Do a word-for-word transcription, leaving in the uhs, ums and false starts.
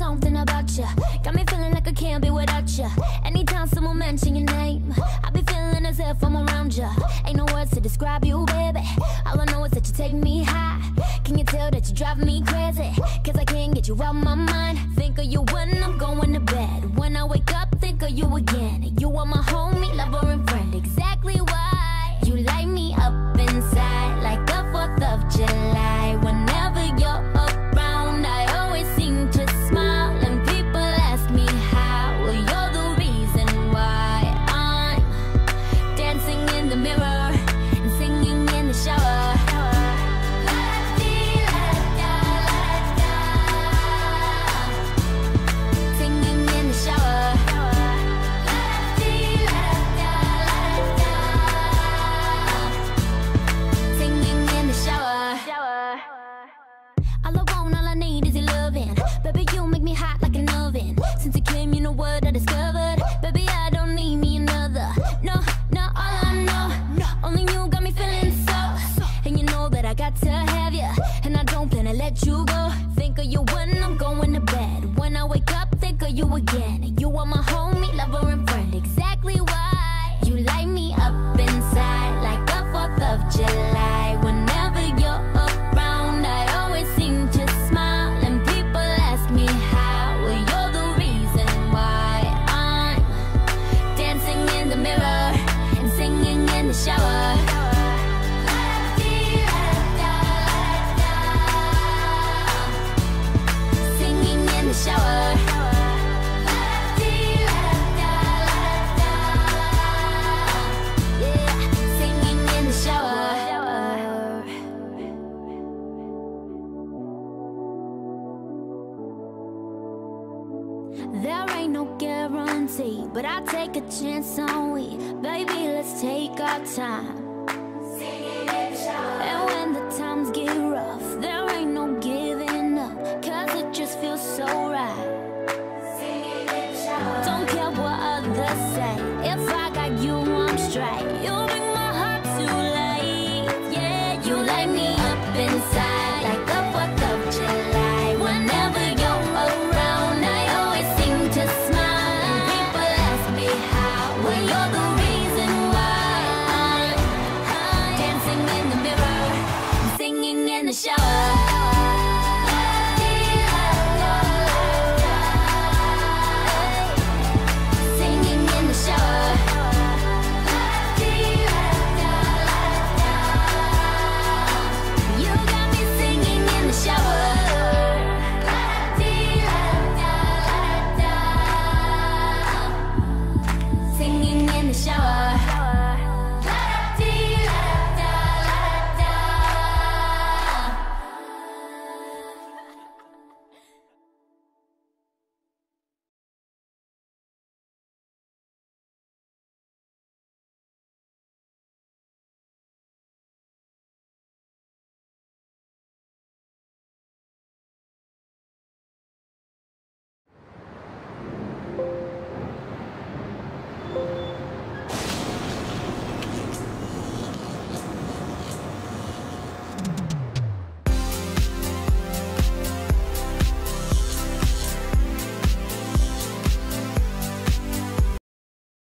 something about you. Got me feeling like I can't be without you. Anytime someone mention your name, I be feeling as if I'm around you. Ain't no words to describe you, baby. All I know is that you take me high. Can you tell that you drive me crazy? Cause I can't get you out my mind. Think of you when I'm going to bed. When I wake up, think of you again. You are my homie, lover, and friend. Exactly why you light me up inside like the fourth of July. Whenever you're around, I always seem to smile. And people ask me how. Well, you're the reason why I'm dancing in the mirror and singing in the shower. Singing in the shower. Singing in the shower. All I want, all I need is your loving. Baby, you make me hot like an oven. Since you came, you know what I discovered. Baby, I don't need me another. No, no, all I know, only you got me feeling so. And you know that I got to have you, and I don't plan to let you go. Think of you when I'm going to bed. When I wake up, think of you again. You are my homie, lover, and friend. Exactly why you light me up inside like the fourth of July. Whenever you're around, I always seem to smile. And people ask me how. Well, you're the reason why I'm dancing in the mirror and singing in the shower. Singing in the shower. Yeah, singing in the shower. There ain't no guarantee, but I take a chance on we. Baby, let's take our time. And when the times get rough, there ain't no giving up, cause it just feels so right. Don't care what others say, if I got you, I'm straight. You bring my heart to life, yeah. You light me up inside like the fourth of July. Whenever you're around, I always seem to smile. And people ask me how. Well, you're the reason why I'm dancing in the mirror and singing in the shower. Singing in the shower. You got me singing in the shower. Singing in the shower.